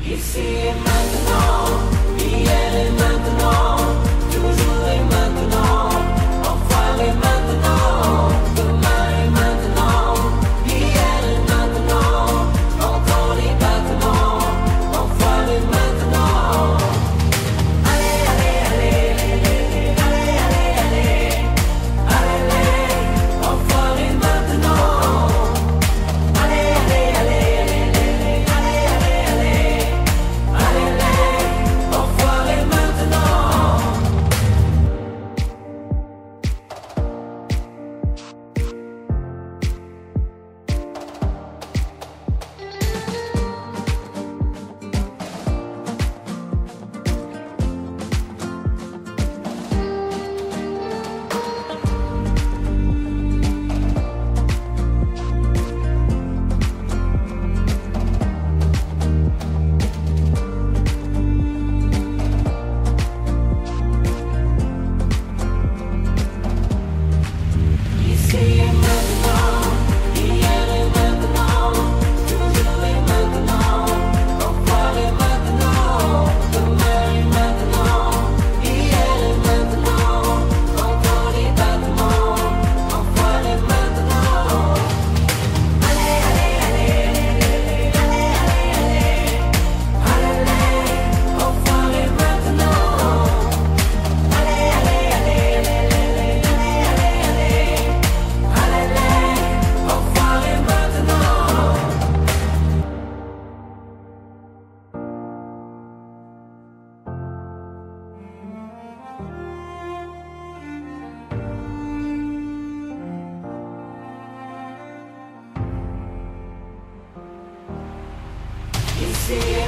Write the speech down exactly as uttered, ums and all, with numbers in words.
Ici et maintenant, hier et maintenant, toujours et maintenant, enfin et maintenant, demain et maintenant, hier et maintenant, encore et maintenant, enfin et maintenant. Allez, allez, allez, allez, allez, allez, allez, allez, enfin et maintenant. Allez, allez, allez, allez, allez, allez, allez, allez, allez, enfin et maintenant. Ici et maintenant, hier et maintenant, toujours et maintenant, enfin et maintenant, demain et maintenant, hier et maintenant, encore et maintenant, enfin et maintenant. Allez, allez, allez, allez, allez, allez, allez, enfin et maintenant. Allez, allez, allez, allez, allez, allez, allez, allez, enfin et maintenant. Ici